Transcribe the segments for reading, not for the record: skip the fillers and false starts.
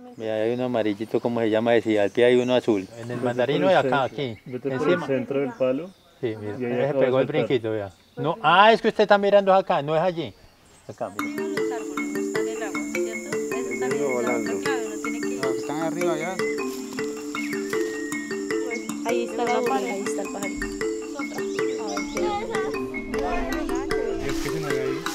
Mira, hay uno amarillito, ¿cómo se llama? Decía, al pie hay uno azul. En el mandarino de acá, aquí. Vete por el centro del palo. Sí, mira, Y ahí se acaba de pegó el saltar. brinquito, vea. No, es que usted está mirando acá, no es allí. Acá, mira. Arriba los árboles, no está en el agua, ¿cierto? Eso también es la otra clave, uno tiene que... Los que están arriba ya. Ahí está la pared, ahí está el pajarito. ¿Y es que se me ve ahí?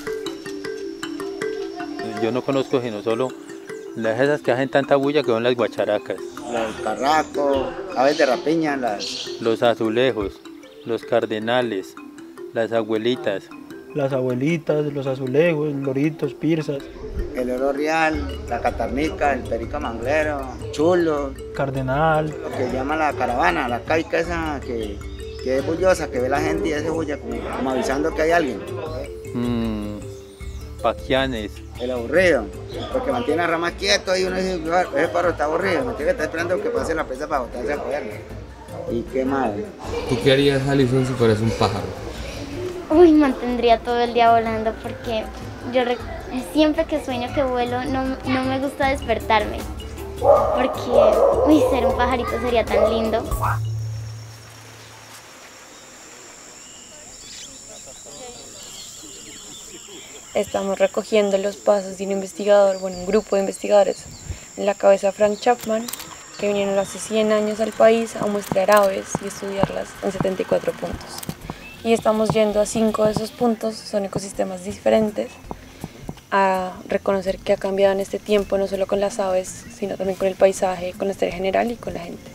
Yo no conozco sino solo las esas que hacen tanta bulla que son las guacharacas, Los carracos, aves de rapiña, los azulejos, los cardenales, las abuelitas. Las abuelitas, los azulejos, loritos, pirzas, el oro real, la catarnica, el perico manglero, chulo, cardenal. lo que llama la caravana, la caica esa que es bullosa, que ve la gente y hace bulla como avisando que hay alguien. Paquianes. El aburrido, porque mantiene a ramas quietos y uno dice, ese pájaro está aburrido, me tiene que estar esperando que pase la presa para botarse a cogerlo. Y qué mal. ¿Tú qué harías, Alison, si fueras un pájaro? Uy, mantendría todo el día volando porque siempre que sueño que vuelo no me gusta despertarme. Porque ser un pajarito sería tan lindo. Estamos recogiendo los pasos de un investigador, un grupo de investigadores, en la cabeza de Frank Chapman, que vinieron hace 100 años al país a muestrear aves y estudiarlas en 74 puntos. Y estamos yendo a 5 de esos puntos, son ecosistemas diferentes, a reconocer qué ha cambiado en este tiempo, no solo con las aves, sino también con el paisaje, con la historia general y con la gente.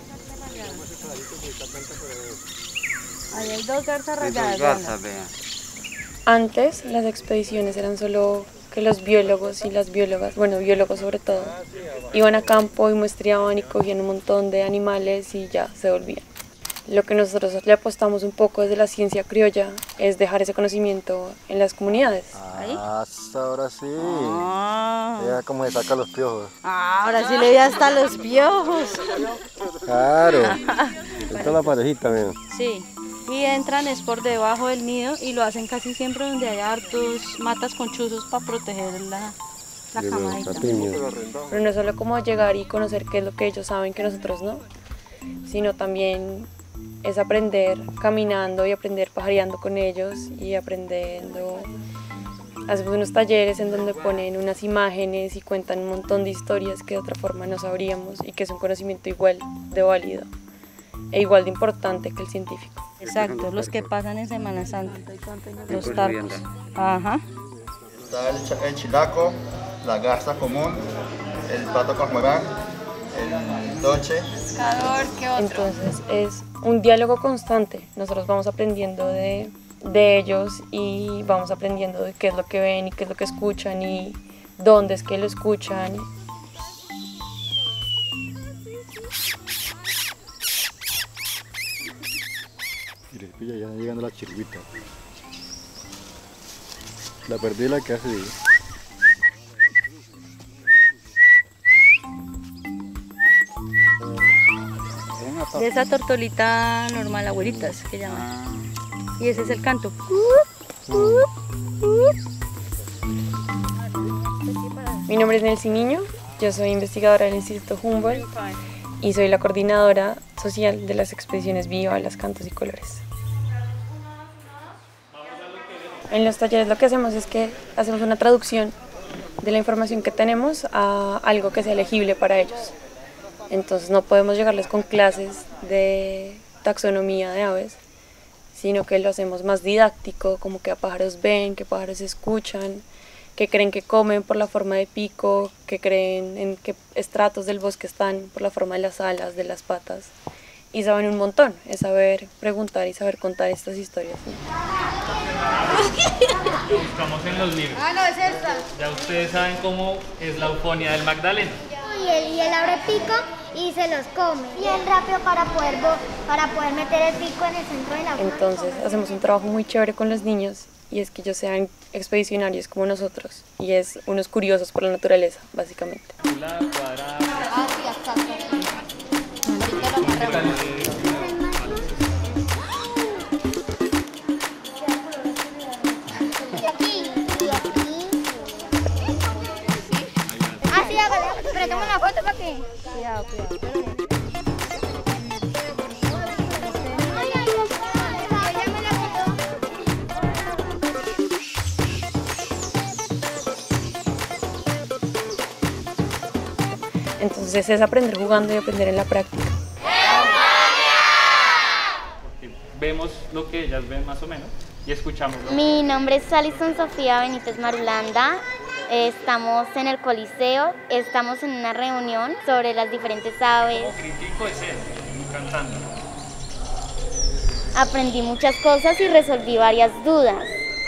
Ahí hay dos garzas rayadas. Antes las expediciones eran solo que los biólogos y las biólogas, biólogos sobre todo, iban a campo y muestreaban y cogían un montón de animales y ya se volvían. Lo que nosotros le apostamos un poco desde la ciencia criolla es dejar ese conocimiento en las comunidades. Ahora sí. Mira cómo se saca los piojos. Ahora sí le di hasta los piojos. Claro. Esta es la parejita, mira. Sí. Y entran es por debajo del nido y lo hacen casi siempre donde hay hartos matas con chuzos para proteger la camadita. Pero no es solo como llegar y conocer qué es lo que ellos saben que nosotros no, sino también es aprender caminando y aprender pajareando con ellos y aprendiendo. Hacemos unos talleres en donde ponen unas imágenes y cuentan un montón de historias que de otra forma no sabríamos y que es un conocimiento igual de válido e igual de importante que el científico. Exacto, los que pasan en Semana Santa, los tarcos. Ajá. Está el chilaco, la garza común, el pato cormorán, el doche. Entonces es un diálogo constante, nosotros vamos aprendiendo de ellos y vamos aprendiendo de qué es lo que ven y qué es lo que escuchan y dónde es que lo escuchan. Ya está llegando la chirguita. La perdí la que hace. De esa tortolita normal, abuelitas, que llaman. Y ese es el canto. Mi nombre es Nelcy Niño, yo soy investigadora del Instituto Humboldt y soy la coordinadora social de las expediciones Viva, Las Cantos y Colores. En los talleres lo que hacemos es que hacemos una traducción de la información que tenemos a algo que sea legible para ellos. Entonces no podemos llegarles con clases de taxonomía de aves, sino que lo hacemos más didáctico, como que a pájaros ven, que pájaros escuchan, que creen que comen por la forma de pico, que creen en qué estratos del bosque están por la forma de las alas, de las patas. Y saben un montón, es saber preguntar y saber contar estas historias. Lo buscamos en los libros. Ah, no, es esta. Ya ustedes saben cómo es la eufonía del Magdalena. Y él abre pico y se los come. Y el rápido para poder meter el pico en el centro de la flor. Entonces hacemos un trabajo muy chévere con los niños y es que ellos sean expedicionarios como nosotros y es unos curiosos por la naturaleza, básicamente. Ah, sí, exacto. Así hágale, pero una foto para qué? Cuidado, cuidado. Ay, ay, ya me la quitó. Entonces es aprender jugando y aprender en la práctica. Vemos lo que ellas ven más o menos y escuchamos lo Mi nombre es Alison Sofía Benítez Marulanda. Estamos en el Coliseo, estamos en una reunión sobre las diferentes aves. Como crítico escena, cantando. Aprendí muchas cosas y resolví varias dudas.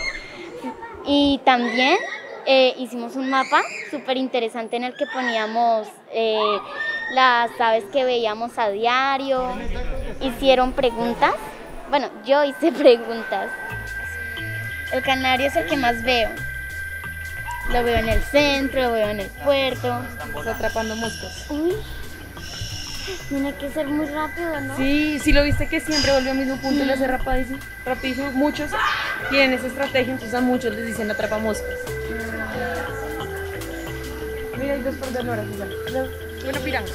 Y también hicimos un mapa súper interesante en el que poníamos las aves que veíamos a diario. Hicieron preguntas. Bueno, yo hice preguntas. El canario es el que más veo. Lo veo en el centro, lo veo en el puerto. Está atrapando moscas. Uy, tiene que ser muy rápido, ¿no? Sí, sí lo viste que siempre vuelve al mismo punto y lo hace rapidísimo, rapidísimo. Muchos tienen esa estrategia, entonces a muchos les dicen atrapa moscas. Mira, hay dos por Delora, una piranga.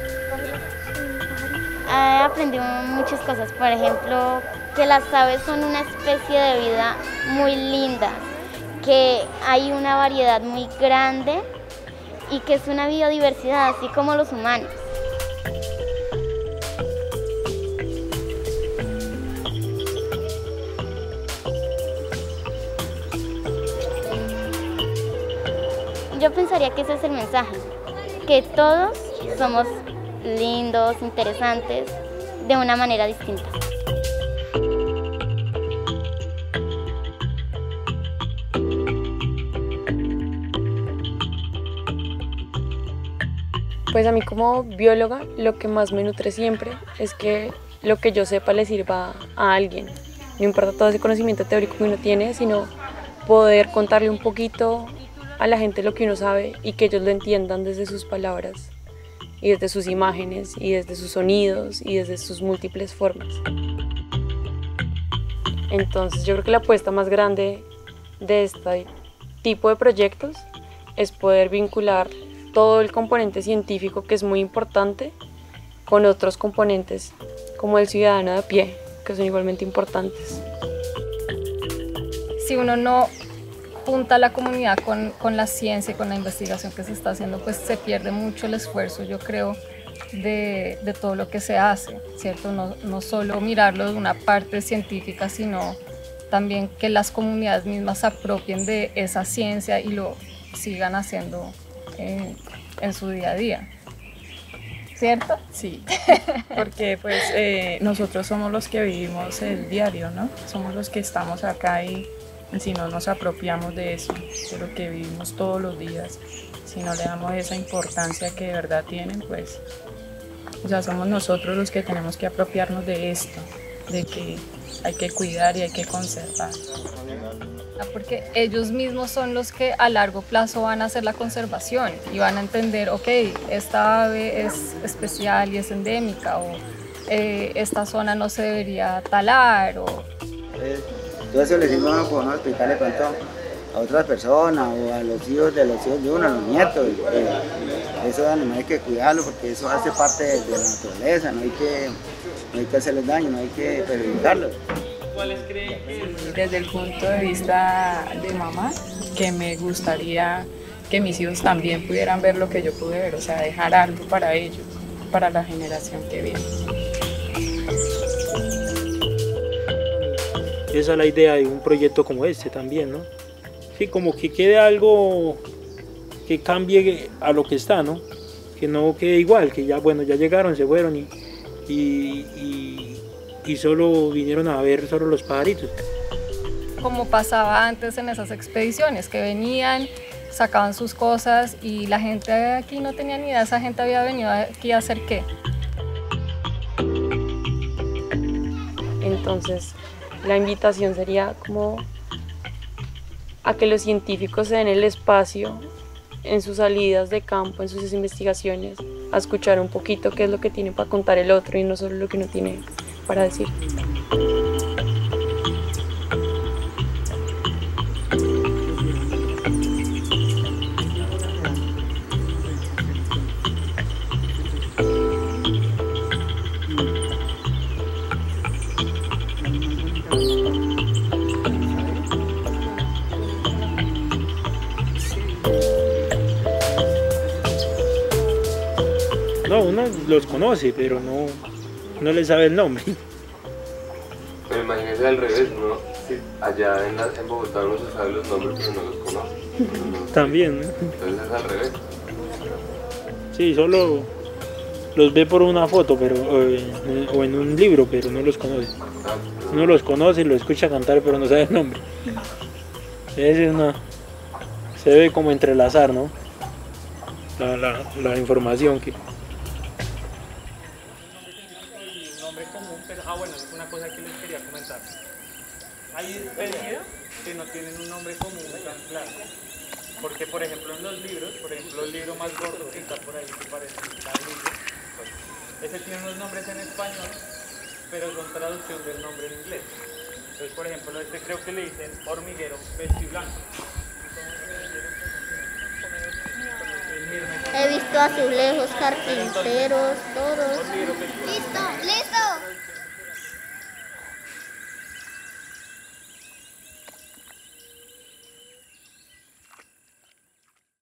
He aprendido muchas cosas, por ejemplo, que las aves son una especie de vida muy linda, que hay una variedad muy grande y que es una biodiversidad, así como los humanos. Yo pensaría que ese es el mensaje, que todos somos lindos, interesantes, de una manera distinta. Pues a mí como bióloga lo que más me nutre siempre es que lo que yo sepa le sirva a alguien. No importa todo ese conocimiento teórico que uno tiene, sino poder contarle un poquito a la gente lo que uno sabe y que ellos lo entiendan desde sus palabras y desde sus imágenes y desde sus sonidos y desde sus múltiples formas. Entonces yo creo que la apuesta más grande de este tipo de proyectos es poder vincular todo el componente científico, que es muy importante, con otros componentes como el ciudadano de a pie, que son igualmente importantes. Si uno no junta a la comunidad con la ciencia y con la investigación que se está haciendo, pues se pierde mucho el esfuerzo, yo creo, de todo lo que se hace, ¿cierto? No solo mirarlo de una parte científica, sino también que las comunidades mismas se apropien de esa ciencia y lo sigan haciendo en su día a día. ¿Cierto? Sí, porque pues nosotros somos los que vivimos el diario, ¿no? Somos los que estamos acá y si no nos apropiamos de eso, de lo que vivimos todos los días, si no le damos esa importancia que de verdad tienen, pues, o sea, somos nosotros los que tenemos que apropiarnos de esto, de que hay que cuidar y hay que conservar. Porque ellos mismos son los que a largo plazo van a hacer la conservación y van a entender, ok, esta ave es especial y es endémica, o esta zona no se debería talar. Todo eso le sirve a uno por no explicarle pronto a otras personas o a los hijos de uno, a los nietos. Esos animales hay que cuidarlos porque eso hace parte de la naturaleza, no hay que hacerles daño, no hay que perjudicarlos. ¿Cuáles creen que Desde el punto de vista de mamá, que me gustaría que mis hijos también pudieran ver lo que yo pude ver, o sea, dejar algo para ellos, para la generación que viene. Esa es la idea de un proyecto como este también, ¿no? Sí, como que quede algo que cambie a lo que está, ¿no? Que no quede igual, que ya, bueno, ya llegaron, se fueron y solo vinieron a ver solo los pajaritos. Como pasaba antes en esas expediciones, que venían, sacaban sus cosas y la gente aquí no tenía ni idea, esa gente había venido aquí a hacer qué. Entonces, la invitación sería como a que los científicos se den el espacio en sus salidas de campo, en sus investigaciones, a escuchar un poquito qué es lo que tiene para contar el otro y no solo lo que uno tiene para decir. No, uno los conoce, pero no le sabe el nombre. Pero imagínese al revés, ¿no? Si allá en Bogotá uno se sabe los nombres, pero no los conoce. También, ¿no? Entonces es al revés. Sí, solo los ve por una foto pero o en un libro, pero no los conoce. Uno los conoce, lo escucha cantar, pero no sabe el nombre. Se debe como entrelazar, ¿no? La información que... Nombre común, pero bueno, es una cosa que les quería comentar. Hay especies que no tienen un nombre común tan claro. Porque, por ejemplo, en los libros, por ejemplo, el libro más gordo que está por ahí, que parece la Biblia, pues, ese tiene unos nombres en español, pero son traducción del nombre en inglés. Entonces, por ejemplo, este creo que le dicen hormiguero blanco. He visto azulejos, carpinteros, todos. ¡Listo! ¡Listo!